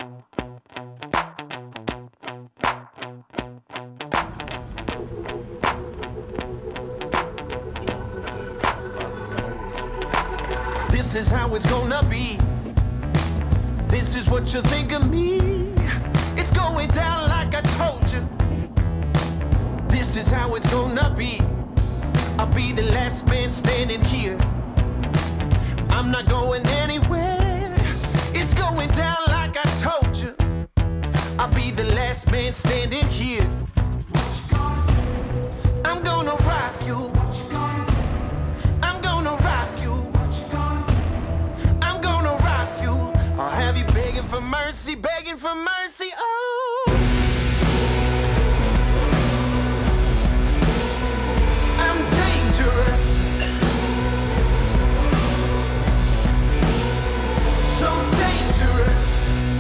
This is how it's gonna be. This is what you think of me. It's going down like I told you. This is how it's gonna be. I'll be the last man standing here. I'm not going anywhere. It's going down like I told you. I'll be the last man standing here. I'm gonna rock you. I'm gonna rock you. I'm gonna rock you. I'll have you begging for mercy, begging for mercy. Oh, I'm dangerous. So dangerous.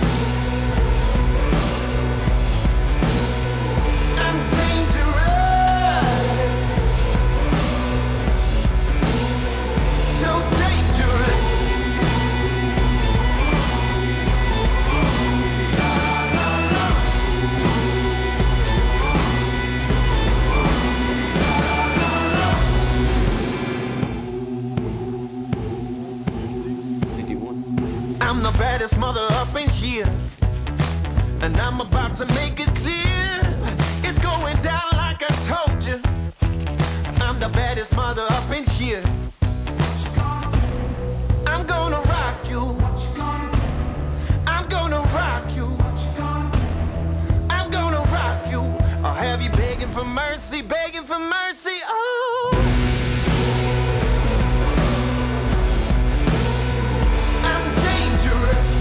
I'm dangerous. So dangerous. I'm the baddest mother up in here, and I'm about to make it clear. It's going down like I told you. I'm the baddest mother up in here. I'm gonna rock you. I'm gonna rock you. I'm gonna rock you. I'll have you begging for mercy, begging for mercy. Oh, I'm dangerous.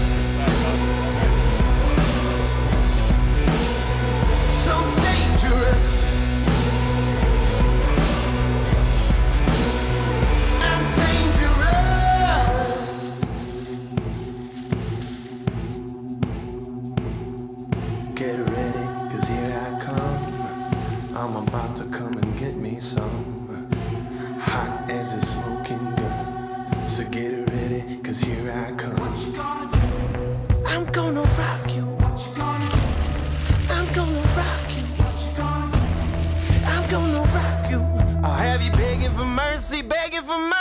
So dangerous. I'm dangerous. Get ready, 'cause here I come. I'm about to come and get me some. Hot as a smoking gun. So get ready, 'cause here I come. I'm gonna rock you. I'm gonna rock you. I'm gonna rock you. I'll have you begging for mercy, begging for mercy.